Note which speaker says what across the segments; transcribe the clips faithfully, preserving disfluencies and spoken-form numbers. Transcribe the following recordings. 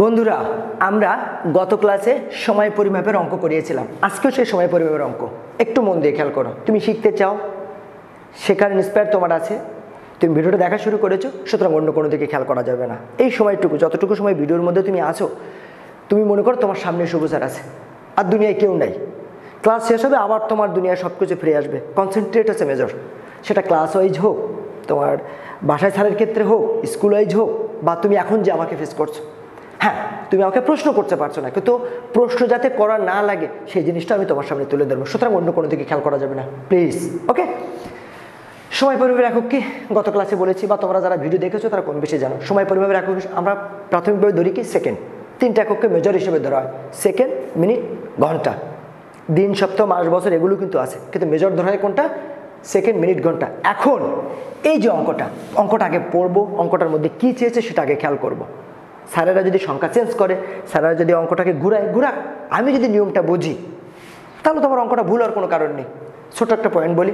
Speaker 1: বন্ধুরা আমরা গত ক্লাসে সময় পরিমাপের অঙ্ক করিয়েছিলাম। আজকেও সেই সময় পরিমাপের অঙ্ক একটু মন দিয়ে খেয়াল করো। তুমি শিখতে চাও, শেখার ইন্সপায়ার তোমার আছে, তুমি ভিডিওটা দেখা শুরু করেছো, সুতরাং অন্য কোনো দিকে খেয়াল করা যাবে না। এই সময়টুকু যতটুকু সময় ভিডিওর মধ্যে তুমি আছো, তুমি মনে করো তোমার সামনে শুভ স্যার আছে আর দুনিয়ায় কেউ নাই। ক্লাস শেষ হবে, আবার তোমার দুনিয়ায় সব কিছু ফিরে আসবে। কনসেন্ট্রেট আছে মেজর, সেটা ক্লাস ওয়াইজ হোক, তোমার বাসায় স্যারের ক্ষেত্রে হোক, স্কুল ওয়াইজ হোক, বা তুমি এখন যে আমাকে ফেস করছো। হ্যাঁ, তুমি আমাকে প্রশ্ন করতে পারছো না, কিন্তু প্রশ্ন যাতে করা না লাগে সেই জিনিসটা আমি তোমার সামনে তুলে ধরবো। সুতরাং অন্য কোনো দিকে খেয়াল করা যাবে না, প্লিজ। ওকে, সময় পরিমাপের একক কি গত ক্লাসে বলেছি, বা তোমরা যারা ভিডিও দেখেছো তারা কম বেশি জানো। সময় পরিমাপের একক আমরা প্রাথমিকভাবে ধরি কি সেকেন্ড। তিনটা এককে মেজর হিসেবে ধরা হয়, সেকেন্ড, মিনিট, ঘন্টা। দিন, সপ্তাহ, মাস, বছর এগুলো কিন্তু আছে, কিন্তু মেজর ধরা হয় কোনটা? সেকেন্ড, মিনিট, ঘন্টা। এখন এই যে অঙ্কটা অঙ্কটা আগে পড়বো, অঙ্কটার মধ্যে কী চেয়েছে সেটা আগে খেয়াল করবো। স্যারেরা যদি সংখ্যা চেঞ্জ করে, স্যারেরা যদি অঙ্কটাকে ঘুরায় ঘুরা, আমি যদি নিয়মটা বুঝি, তাহলে তোমার অঙ্কটা ভুল হওয়ার কোনো কারণ নেই। ছোট একটা পয়েন্ট বলি,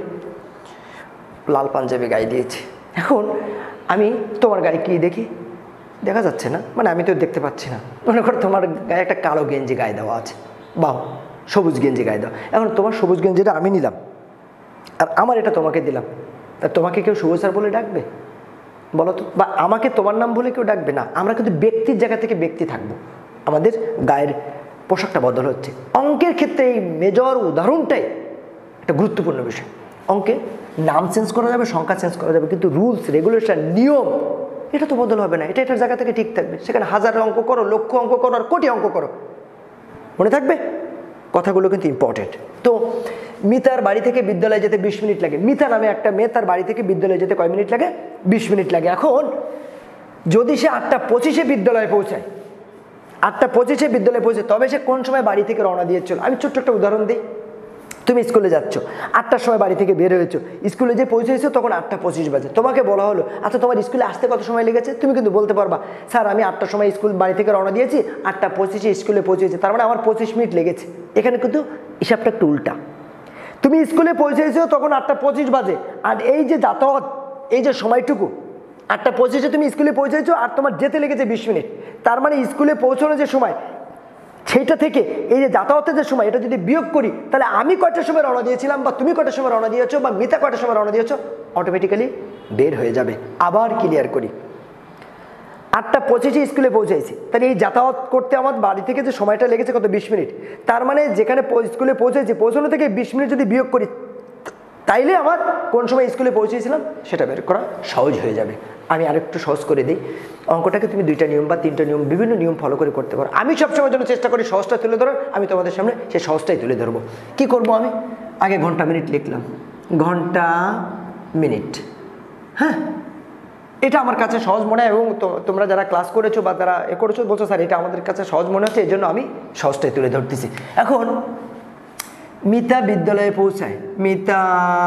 Speaker 1: লাল পাঞ্জাবি গায়ে দিয়েছি। এখন আমি তোমার গায়ে কি দেখি? দেখা যাচ্ছে না, মানে আমি তো দেখতে পাচ্ছি না। মনে করো তোমার গায়ে একটা কালো গেঞ্জি গায়ে দেওয়া আছে, বা সবুজ গেঞ্জি গায়ে দেওয়া। এখন তোমার সবুজ গেঞ্জিটা আমি নিলাম, আর আমার এটা তোমাকে দিলাম। তা তোমাকে কেউ সবুজ স্যার বলে ডাকবে বলো তো? বা আমাকে তোমার নাম বলে কেউ ডাকবে না। আমরা কিন্তু ব্যক্তির জায়গা থেকে ব্যক্তি থাকবো, আমাদের গায়ের পোশাকটা বদল হচ্ছে। অঙ্কের ক্ষেত্রে এই মেজর উদাহরণটাই একটা গুরুত্বপূর্ণ বিষয়। অঙ্কে নাম চেঞ্জ করা যাবে, সংখ্যা চেঞ্জ করা যাবে, কিন্তু রুলস, রেগুলেশন, নিয়ম এটা তো বদল হবে না। এটা এটার জায়গা থেকে ঠিক থাকবে। সেখানে হাজার অঙ্ক করো, লক্ষ অঙ্ক করো, আর কোটি অঙ্ক করো, মনে থাকবে কথাগুলো কিন্তু ইম্পর্টেন্ট। তো মিতার বাড়ি থেকে বিদ্যালয়ে যেতে বিশ মিনিট লাগে। মিতা নামে একটা মেয়ে, তার বাড়ি থেকে বিদ্যালয়ে যেতে কয় মিনিট লাগে? বিশ মিনিট লাগে। এখন যদি সে আটটা পঁচিশে বিদ্যালয়ে পৌঁছায়, আটটা পঁচিশে বিদ্যালয়ে পৌঁছে, তবে সে কোন সময় বাড়ি থেকে রওনা দিয়েছিল? আমি ছোট্ট একটা উদাহরণ দিই। তুমি স্কুলে যাচ্ছ, আটটার সময় বাড়ি থেকে বের হয়েছো, স্কুলে যে পৌঁছেছো তখন আটটা পঁচিশ বাজে। তোমাকে বলা হলো, আচ্ছা তোমার স্কুলে আসতে কত সময় লেগেছে? তুমি কিন্তু বলতে পারবা, স্যার আমি আটটার সময় স্কুল বাড়ি থেকে রওনা দিয়েছি, আটটা পঁচিশে স্কুলে পৌঁছেছি, তার মানে আমার পঁচিশ মিনিট লেগেছে। এখানে কিন্তু হিসাবটা একটু উল্টা। তুমি স্কুলে পৌঁছেছো তখন আটটা পঁচিশ বাজে, আর এই যে যাতায়াত, এই যে সময়টুকু, আটটা পঁচিশে তুমি স্কুলে পৌঁছেছো আর তোমার যেতে লেগেছে বিশ মিনিট। তার মানে স্কুলে পৌঁছানোর যে সময়, সেইটা থেকে এই যে যাতায়াতের যে সময়, এটা যদি বিয়োগ করি, তাহলে আমি কয়টার সময় রওনা দিয়েছিলাম, বা তুমি কয়টার সময় রওনা দিয়েছো, বা মিতা কয়টার সময় রওনা দিয়েছো, অটোমেটিক্যালি বের হয়ে যাবে। আবার ক্লিয়ার করি, আটটা পঁচিশে স্কুলে পৌঁছেছি, তাহলে এই যাতায়াত করতে আমার বাড়ি থেকে যে সময়টা লেগেছে কত? বিশ মিনিট। তার মানে যেখানে স্কুলে পৌঁছেছি, পৌঁছানো থেকে বিশ মিনিট যদি বিয়োগ করি, তাইলে আমার কোন সময় স্কুলে পৌঁছেছিলাম সেটা বের করা সহজ হয়ে যাবে। আমি আরেকটু সহজ করে দিই অঙ্কটাকে। তুমি দুইটা নিয়ম বা তিনটা নিয়ম, বিভিন্ন নিয়ম ফলো করে করতে পারো। আমি সবসময় জন্য চেষ্টা করি সহজটা তুলে ধরার। আমি তোমাদের সামনে সেই সহজটাই তুলে ধরবো। কি করব আমি? আগে ঘন্টা মিনিট লিখলাম, ঘন্টা মিনিট। হ্যাঁ, এটা আমার কাছে সহজ মনে হয়, এবং তোমরা যারা ক্লাস করেছো বা যারা এ করেছো বলছো স্যার এটা আমাদের কাছে সহজ মনে হচ্ছে, এই জন্য আমি সহজটাই তুলে ধরতেছি। এখন মিতা বিদ্যালয়ে পৌঁছায়, মিতা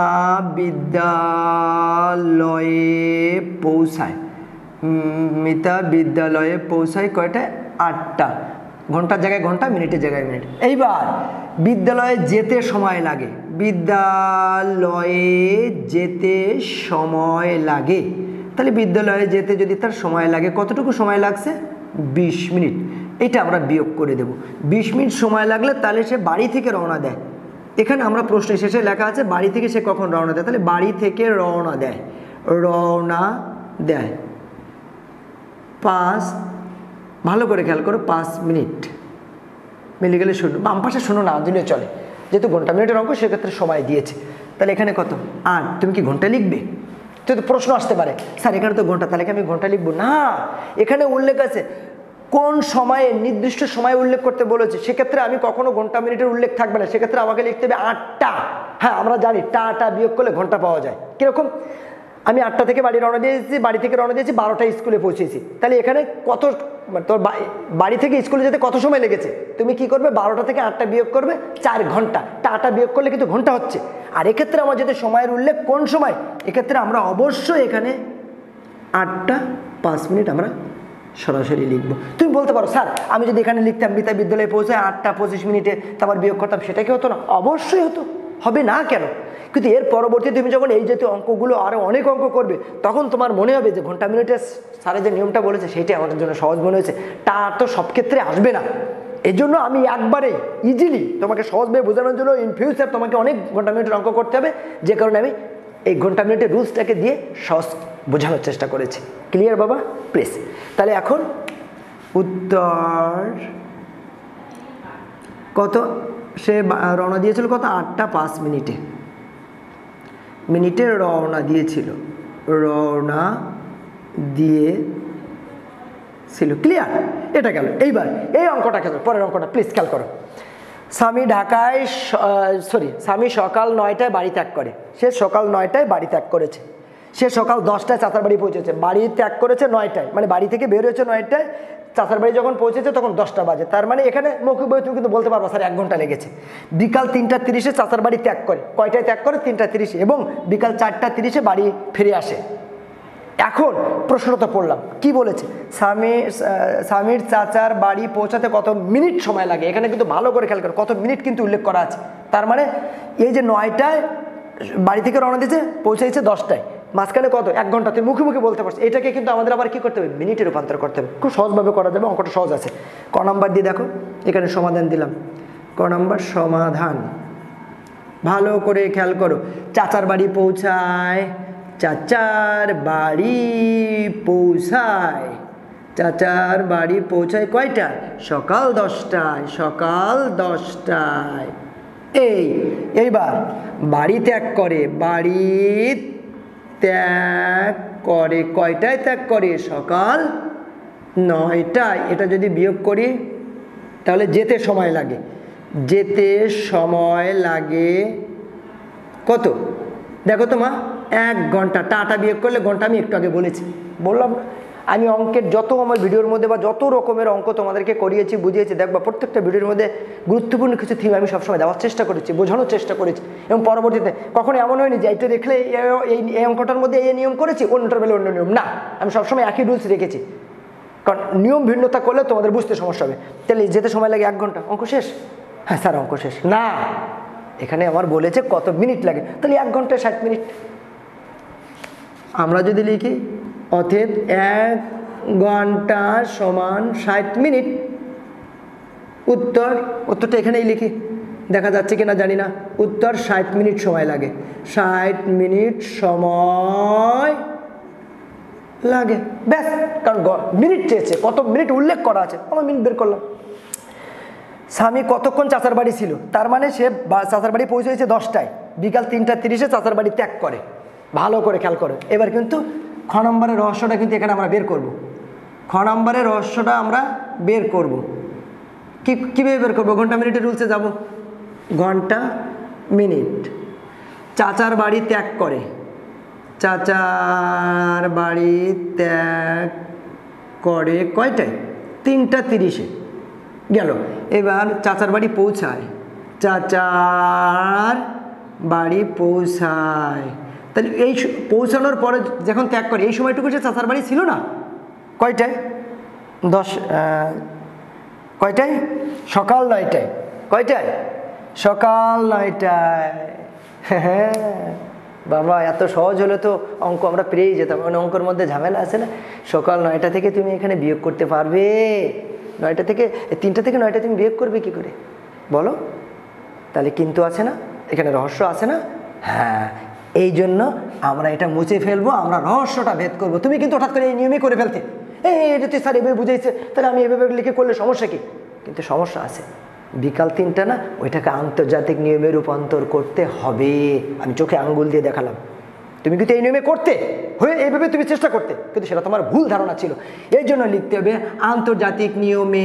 Speaker 1: বিদ্যালয়ে পৌঁছায়, মিতা বিদ্যালয়ে পৌঁছায় কয়টায়? আটটা। ঘন্টার জায়গায় ঘন্টা, মিনিটের জায়গায় মিনিট। এইবার বিদ্যালয়ে যেতে সময় লাগে, বিদ্যালয়ে যেতে সময় লাগে, তাহলে বিদ্যালয়ে যেতে যদি তার সময় লাগে, কতটুকু সময় লাগছে? বিশ মিনিট। এটা আমরা বিয়োগ করে দেব। বিশ মিনিট সময় লাগলে তাহলে সে বাড়ি থেকে রওনা দেয়। এখানে আমরা প্রশ্নের শেষে লেখা আছে বাড়ি থেকে সে কখন রওনা দেয়, তাহলে বাড়ি থেকে রওনা দেয়, রওনা দেয় পাঁচ, ভালো করে খেয়াল করো, পাঁচ মিনিট। মিলে গেলে শূন্য, বাম পাশে শূন্য না দিলে চলে, যেহেতু ঘন্টা মিনিটের অঙ্ক সেক্ষেত্রে সময় দিয়েছে। তাহলে এখানে কত? আট। তুমি কি ঘন্টা লিখবে? তো প্রশ্ন আসতে পারে, স্যার এখানে তো ঘন্টা, তাহলে কি আমি ঘন্টা লিখবো? না, এখানে উল্লেখ আছে কোন সময়ে, নির্দিষ্ট সময় উল্লেখ করতে বলেছে। সেক্ষেত্রে আমি কখনো ঘন্টা মিনিটের উল্লেখ থাকবে না, সেক্ষেত্রে আমাকে লিখতে হবে আটটা। হ্যাঁ, আমরা জানি টা টা বিয়োগ করলে ঘন্টা পাওয়া যায়। কিরকম? আমি আটটা থেকে বাড়ি রওনা দিয়েছি, বাড়ি থেকে রওনা দিয়েছি বারোটায় স্কুলে পৌঁছেছি, তাহলে এখানে কত, তোর বাড়ি থেকে স্কুলে যেতে কত সময় লেগেছে? তুমি কি করবে? বারোটা থেকে আটটা বিয়োগ করবে, চার ঘন্টা। টাটা বিয়োগ করলে কিন্তু ঘন্টা হচ্ছে। আর এক্ষেত্রে আমার যেতে সময়ের উল্লেখ কোন সময়, এক্ষেত্রে আমরা অবশ্যই এখানে আটটা পাঁচ মিনিট আমরা সরাসরি লিখবো। তুমি বলতে পারো স্যার আমি যদি এখানে লিখতাম মিতা বিদ্যালয়ে পৌঁছায় আটটা পঁচিশ মিনিটে, তারপর বিয়োগ করতাম, সেটা কি হতো না? অবশ্যই হতো, হবে না কেন? কিন্তু এর পরবর্তী তুমি যখন এই জাতীয় অঙ্কগুলো আরও অনেক অঙ্ক করবে তখন তোমার মনে হবে যে ঘন্টা মিনিটের স্যারে যে নিয়মটা বলেছে সেইটাই আমাদের জন্য সহজ মনে হয়েছে। তা তো সব ক্ষেত্রে আসবে না, এই জন্য আমি একবারে ইজিলি তোমাকে সহজভাবে বোঝানোর জন্য ইন ফিউচার তোমাকে অনেক ঘন্টা মিনিটের অঙ্ক করতে হবে, যে কারণে আমি এই ঘন্টা মিনিটের রুলসটাকে দিয়ে সহজ বোঝানোর চেষ্টা করেছি। ক্লিয়ার বাবা? প্লিজ। তাহলে এখন উত্তর কত? সে রওনা দিয়েছিল কত? আটটা পাঁচ মিনিটে মিনিটে রওনা দিয়েছিল, রওনা দিয়েছিল। ক্লিয়ার? এটা গেল। এইবার এই অঙ্কটা খেলো, পরের অঙ্কটা প্লিজ খেয়াল করো। স্বামী ঢাকায় সরি স্বামী সকাল নয়টায় বাড়ি ত্যাগ করে। সে সকাল নয়টায় বাড়ি ত্যাগ করেছে। সে সকাল দশটায় চাচার বাড়ি পৌঁছেছে। বাড়ি ত্যাগ করেছে নয়টায়, মানে বাড়ি থেকে বের হয়েছে নয়টায়, চাচার বাড়ি যখন পৌঁছেছে তখন দশটা বাজে। তার মানে এখানে মৌখিক বই তুমি কিন্তু বলতে পারবো স্যার এক ঘন্টা লেগেছে। বিকাল তিনটা তিরিশে চাচার বাড়ি ত্যাগ করে। কয়টায় ত্যাগ করে? তিনটা তিরিশে। এবং বিকাল চারটা তিরিশে বাড়ি ফিরে আসে। এখন প্রশ্নটা পড়লাম কি বলেছে, স্বামী স্বামীর চাচার বাড়ি পৌঁছাতে কত মিনিট সময় লাগে। এখানে কিন্তু ভালো করে খেয়াল করো, কত মিনিট কিন্তু উল্লেখ করা আছে। তার মানে এই যে নয়টায় বাড়ি থেকে রওনা দিয়েছে, পৌঁছেছে দশটায়, মাঝখানে কত? এক ঘন্টা। তুই মুখে মুখে বলতে পারছিস। এটাকে কিন্তু আমাদের আবার কি করতে হবে? মিনিটে রূপান্তর করতে হবে। খুব সহজভাবে করা যাবে, অঙ্কটা সহজ আছে। ক নাম্বার দিয়ে দেখো, এখানে সমাধান দিলাম। ক নাম্বার সমাধান ভালো করে খেয়াল করো। চাচার বাড়ি পৌঁছায়, চাচার বাড়ি পৌঁছায়, চাচার বাড়ি পৌঁছায় কয়টায়? সকাল দশটায়, সকাল দশটায়। এই এইবার বাড়ি ত্যাগ করে, বাড়ি ত্যাগ করে কয়টায় ত্যাগ করে? সকাল নয়টায়। এটা যদি বিয়োগ করি তাহলে যেতে সময় লাগে, যেতে সময় লাগে কত? দেখো তো মা, এক ঘন্টা। টাটা বিয়োগ করলে ঘন্টা আমি একটু আগে বলেছি, বললাম না? আমি অঙ্কের যত আমার ভিডিওর মধ্যে বা যত রকমের অঙ্ক তোমাদেরকে করিয়েছি, বুঝিয়েছি, দেখবা প্রত্যেকটা ভিডিওর মধ্যে গুরুত্বপূর্ণ কিছু থিম আমি সবসময় দেওয়ার চেষ্টা করেছি, বোঝানোর চেষ্টা করেছি। এবং পরবর্তীতে কখনো এমন হয়নি যে এটা দেখলে এই এই অঙ্কটার মধ্যে এই নিয়ম করেছি, অন্যটার বেলা অন্য নিয়ম না। আমি সবসময় একই রুলস রেখেছি, কারণ নিয়ম ভিন্নতা করলে তোমাদের বুঝতে সমস্যা হবে। তাহলে যেতে সময় লাগে এক ঘন্টা, অঙ্ক শেষ? হ্যাঁ স্যার অঙ্ক শেষ না, এখানে আমার বলেছে কত মিনিট লাগে, তাহলে এক ঘন্টায় ষাট মিনিট। আমরা যদি লিখি অতএব এক ঘন্টা সমান ষাট মিনিট, উত্তর উত্তরটা এখানেই লিখি, দেখা যাচ্ছে কিনা জানি না। উত্তর ষাট মিনিট সময় লাগে, ষাট মিনিট সময় লাগে, ব্যাস। কারণ মিনিট চেয়েছে, কত মিনিট উল্লেখ করা আছে, আমরা মিনিট বের করলাম। স্বামী কতক্ষণ চাচার বাড়ি ছিল? তার মানে সে চাচার বাড়ি পৌঁছেছে দশটায়, বিকাল তিনটা তিরিশে চাচার বাড়ি ত্যাগ করে। ভালো করে খেয়াল করো। এবার কিন্তু খ নম্বরের রহস্যটা কিন্তু এখানে আমরা বের করব। খ নম্বরের রহস্যটা আমরা বের করব। কি কীভাবে বের করবো? ঘন্টা মিনিটের রুলসে যাব। ঘন্টা মিনিট, চাচার বাড়ি ত্যাগ করে, চাচার বাড়ি ত্যাগ করে কয়টায়? তিনটা তিরিশে গেল। এবার চাচার বাড়ি পৌঁছায়, চাচার বাড়ি পৌঁছায়, তাহলে এই পৌঁছানোর পরে যখন ত্যাগ করে এই সময়টুকু সে চাচার বাড়ি ছিল না। কয়টায়? দশ কয়টায়? সকাল নয়টায়। কয়টায়? সকাল নয়টায়। হ্যাঁ বাবা, এত সহজ হলে তো অঙ্ক আমরা পেরেই যেতাম। মানে অঙ্কের মধ্যে ঝামেলা আছে না। সকাল নয়টা থেকে তুমি এখানে বিয়োগ করতে পারবে? নয়টা থেকে তিনটা থেকে নয়টা তুমি বিয়োগ করবে কি করে বলো? তাহলে কিন্তু আছে না, এখানে রহস্য আছে না? হ্যাঁ, এই জন্য আমরা এটা মুছে ফেলবো, আমরা রহস্যটা ভেদ করবো। তুমি কিন্তু হঠাৎ করে এই নিয়মে করে ফেলতে, এই এটা তো স্যার এভাবে বুঝাইছে, তাহলে আমি এভাবে লিখে করলে সমস্যা কি? কিন্তু সমস্যা আছে। বিকাল তিনটা না, ওইটাকে আন্তর্জাতিক নিয়মে রূপান্তর করতে হবে। আমি চোখে আঙ্গুল দিয়ে দেখালাম। তুমি কিন্তু এই নিয়মে করতে হয়ে এইভাবে তুমি চেষ্টা করতে, কিন্তু সেটা তোমার ভুল ধারণা ছিল। এই জন্য লিখতে হবে আন্তর্জাতিক নিয়মে,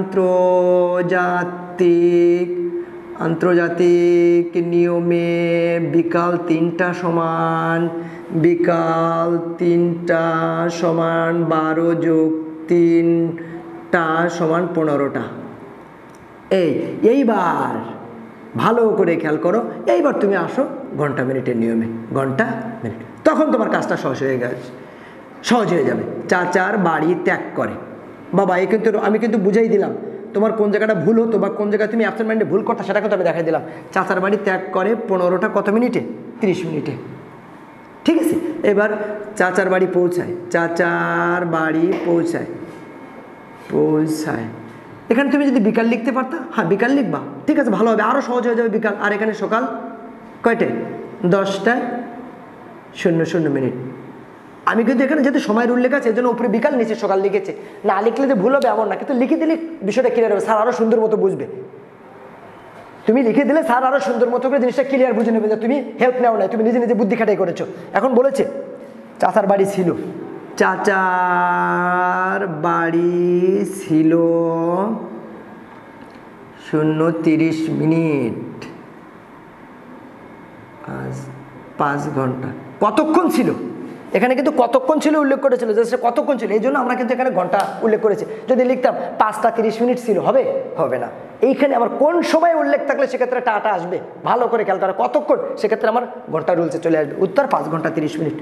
Speaker 1: আন্তর্জাতিক আন্তর্জাতিক নিয়মে বিকাল তিনটা সমান বিকাল তিনটা সমান বারো যোগ তিনটা সমান পনেরোটা। এই এইবার ভালো করে খেয়াল করো। এইবার তুমি আসো ঘন্টা মিনিটের নিয়মে, ঘন্টা মিনিট, তখন তোমার কাজটা সহজ হয়ে গেছে, সহজ হয়ে যাবে। চাচার বাড়ি ত্যাগ করে। বাবা এই কিন্তু আমি কিন্তু বুঝাই দিলাম তোমার কোন জায়গাটা ভুল হতো বা কোন জায়গায় তুমি অ্যাবসেন্ট মাইন্ডে ভুল করতে, সেটা কিন্তু আমি দেখাই দিলাম। চাচার বাড়ি ত্যাগ করে পনেরোটা কত মিনিটে? তিরিশ মিনিটে। ঠিক আছে, এবার চাচার বাড়ি পৌঁছায়, চাচার বাড়ি পৌঁছায় পৌঁছায় এখানে তুমি যদি বিকাল লিখতে পারতা, হ্যাঁ বিকাল লিখবা, ঠিক আছে, ভালো হবে, আরও সহজ হয়ে যাবে বিকাল। আর এখানে সকাল কয়টায়? দশটায় শূন্য শূন্য মিনিট। আমি কিন্তু এখানে যেহেতু সময়ের উল্লেখ আছে এর জন্য উপরে বিকাল নিচে সকাল লিখেছে, না লিখলে যে ভুল হবে এমন না, কিন্তু লিখে দিলে বিষয়টা ক্লিয়ার হবে, স্যার আরও সুন্দর মতো বুঝবে। তুমি লিখে দিলে স্যার আরও সুন্দর মতো করে জিনিসটা ক্লিয়ার বুঝে নেবে যে তুমি হেল্প নেও না, তুমি নিজে নিজে বুদ্ধি খাটাই করেছো। এখন বলেছে চাচার বাড়ি ছিল, চাচার বাড়ি ছিল শূন্য তিরিশ মিনিট, আজ পাঁচ ঘন্টা। কতক্ষণ ছিল এখানে কিন্তু কতক্ষণ ছিল উল্লেখ করেছিল, যে সে কতক্ষণ ছিল, এই জন্য আমরা কিন্তু এখানে ঘন্টা উল্লেখ করেছি। যদি লিখতাম পাঁচটা তিরিশ মিনিট ছিল, হবে হবে না। এইখানে আমার কোন সময় উল্লেখ থাকলে সেক্ষেত্রে টাটা আসবে, ভালো করে খেয়াল করা, কতক্ষণ, সেক্ষেত্রে আমার ঘন্টা রুলসে চলে আসবে। উত্তর পাঁচ ঘন্টা তিরিশ মিনিট।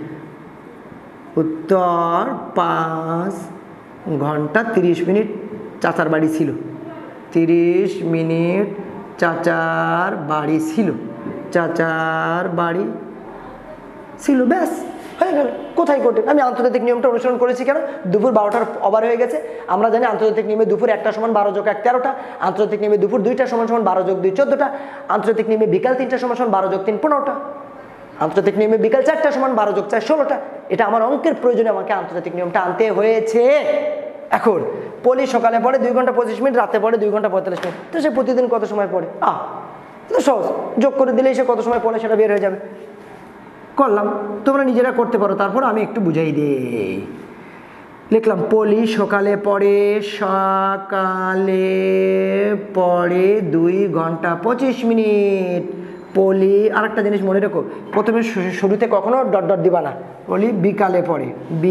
Speaker 1: উত্তর পাঁচ ঘন্টা তিরিশ মিনিট চাচার বাড়ি ছিল, তিরিশ মিনিট চাচার বাড়ি ছিল, চাচার বাড়ি ছিল, ব্যাস হয়ে গেল। কোথায় কঠিন? আমি আন্তর্জাতিক নিয়মটা অনুসরণ করেছি কেন? দুপুর বারোটার ওভার হয়ে গেছে, আমরা জানি আন্তর্জাতিক নিয়মে দুপুর একটা সমান বারো যোগ এক তেরোটা, আন্তর্জাতিক নিয়মে দুপুর দুইটা সমান সমান বারো যোগ দুই চোদ্দোটা, আন্তর্জাতিক নিয়মে বিকাল তিনটা সমান সমান বারো যোগ তিন পনেরোটা, আন্তর্জাতিক নিয়মে বিকাল চারটা সমান বারো যোগ চার ষোলোটা। এটা আমার অঙ্কের প্রয়োজনে আমাকে আন্তর্জাতিক নিয়মটা আনতে হয়েছে। এখন পলি সকালে পড়ে দুই ঘন্টা পঁচিশ মিনিট, রাতে পড়ে দুই ঘন্টা পঁয়তাল্লিশ মিনিট, তো সে প্রতিদিন কত সময় পড়ে? আহ তো সহজ, যোগ করে দিলেই সে কত সময় পড়ে সেটা বের হয়ে যাবে। করলাম, তোমরা নিজেরা করতে পারো, তারপর আমি একটু বুঝাই দিই। লিখলাম পলি সকালে পড়ে, সকালে পড়ে দুই ঘন্টা পঁচিশ মিনিট। পলি আরেকটা জিনিস মনে রেখো, প্রথমে শুরুতে কখনো ডট ডট দিবা না। পলি বিকালে পড়ে,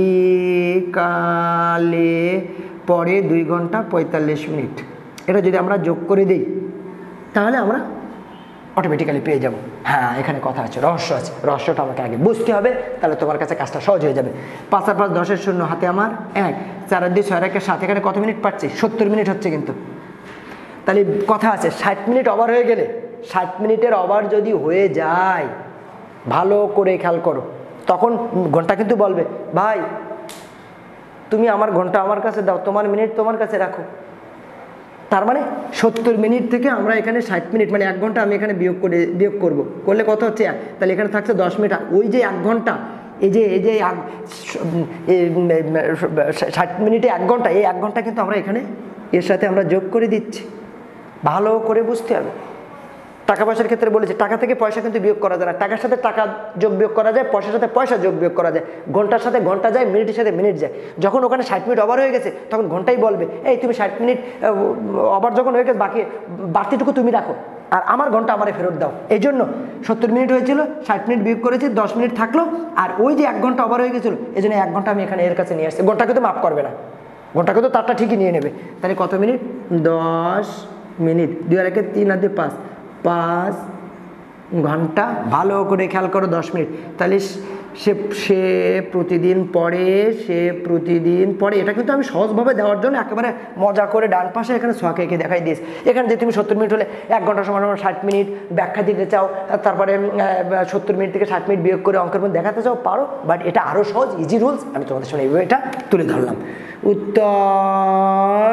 Speaker 1: বিকালে পড়ে দুই ঘন্টা পঁয়তাল্লিশ মিনিট। এটা যদি আমরা যোগ করে দিই তাহলে আমরা অটোমেটিক্যালি পেয়ে যাব। হ্যাঁ এখানে কথা আছে, রহস্য আছে, রহস্যটা আমাকে আগে বুঝতে হবে, তাহলে তোমার কাছে কাজটা সহজ হয়ে যাবে। পাঁচ আর পাঁচ দশের শূন্য, হাতে আমার এক, চার আর দুই ছয় একের সাত, এখানে কত মিনিট পাচ্ছি? সত্তর মিনিট হচ্ছে কিন্তু। তাহলে কথা আছে ষাট মিনিট ওভার হয়ে গেলে, ষাট মিনিটের ওভার যদি হয়ে যায়, ভালো করে খেয়াল করো, তখন ঘন্টা কিন্তু বলবে ভাই তুমি আমার ঘন্টা আমার কাছে দাও, তোমার মিনিট তোমার কাছে রাখো। তার মানে সত্তর মিনিট থেকে আমরা এখানে ষাট মিনিট মানে এক ঘন্টা আমি এখানে বিয়োগ করে বিয়োগ করবো, করলে কত হচ্ছে এক, তাহলে এখানে থাকছে দশ মিনিট। ওই যে এক ঘন্টা, এই যে এই যে ষাট মিনিটে এক ঘন্টা, এই এক ঘন্টা কিন্তু আমরা এখানে এর সাথে আমরা যোগ করে দিচ্ছি। ভালো করে বুঝতে হবে। টাকা পয়সার ক্ষেত্রে বলেছে টাকা থেকে পয়সা কিন্তু বিয়োগ করা যায় না, টাকার সাথে টাকা যোগ বিয়োগ করা যায়, পয়সার সাথে পয়সা যোগ বিয়োগ করা যায়, ঘন্টার সাথে ঘন্টা যায়, মিনিটের সাথে মিনিট যায়। যখন ওখানে ষাট মিনিট ওভার হয়ে গেছে তখন ঘন্টাই বলবে এই তুমি ষাট মিনিট ওভার যখন হয়ে গেছে বাকি বাড়তিটুকু তুমি রাখো আর আমার ঘন্টা আমারে ফেরত দাও। এই জন্য সত্তর মিনিট হয়েছিল, ষাট মিনিট বিয়োগ করেছি, দশ মিনিট থাকলো, আর ওই যে এক ঘন্টা ওভার হয়ে গেছিলো এই জন্য এক ঘন্টা আমি এখানে এর কাছে নিয়ে আসছি। ঘন্টাকে তো মাফ করবে না, ঘন্টাকে তো তারটা ঠিকই নিয়ে নেবে। তাহলে কত মিনিট? দশ মিনিট, দুই আর একে তিন আর দুই পাঁচ, পাঁচ ঘন্টা। ভালো করে খেয়াল করো, দশ মিনিট। তাহলে সে সে প্রতিদিন পড়ে, সে প্রতিদিন পড়ে। এটা কিন্তু আমি সহজভাবে দেওয়ার জন্য একেবারে মজা করে ডান পাশে এখানে ছকে এঁকে দেখাই দিয়েছি। এখানে যে তুমি সত্তর মিনিট হলে এক ঘন্টা সমান সমান ষাট মিনিট ব্যাখ্যা দিতে চাও, তারপরে সত্তর মিনিট থেকে ষাট মিনিট বিয়োগ করে অঙ্কের মধ্যে দেখাতে চাও, পারো। বাট এটা আরও সহজ, ইজি রুলস, আমি তোমাদের সামনে এইভাবে এটা তুলে ধরলাম। উত্তর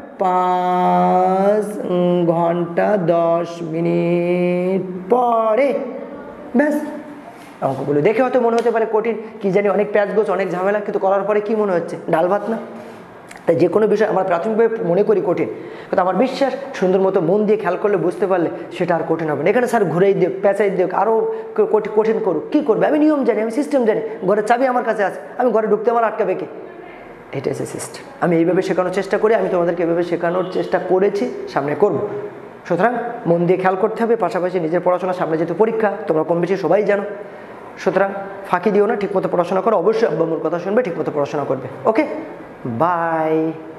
Speaker 1: পাঁচ ঘন্টা দশ মিনিট পরে, ব্যাস। অঙ্কগুলো দেখে হয়তো মনে হতে পারে কঠিন, কি জানি অনেক প্যাচ গোছ, অনেক ঝামেলা, কিন্তু করার পরে কি মনে হচ্ছে? ডাল ভাত না? তাই যে কোনো বিষয় আমরা প্রাথমিকভাবে মনে করি কঠিন, কিন্তু আমার বিশ্বাস সুন্দর মতো মন দিয়ে খেয়াল করলে বুঝতে পারলে সেটা আর কঠিন হবে না। এখানে স্যার ঘুরেই দিক, পেঁচাই দিক, আরও কঠিন করুক, কী করবে? আমি নিয়ম জানি, আমি সিস্টেম জানি, ঘরের চাবি আমার কাছে আছে, আমি ঘরে ঢুকতে আমার আটকাবে কে? এটা হচ্ছে সিস্টেম। আমি এইভাবে শেখানোর চেষ্টা করি, আমি তোমাদেরকে এভাবে শেখানোর চেষ্টা করেছি, সামনে করব। সুতরাং মন দিয়ে খেয়াল করতে হবে, পাশাপাশি নিজের পড়াশোনা, সামনে যেহেতু পরীক্ষা তোমরা কম বেশি সবাই জানো, সুতরাং ফাঁকি দিও না, ঠিকমতো পড়াশোনা করো, অবশ্যই আব্বা আম্মুর কথা শুনবে, ঠিকমতো পড়াশোনা করবে। Okay, by.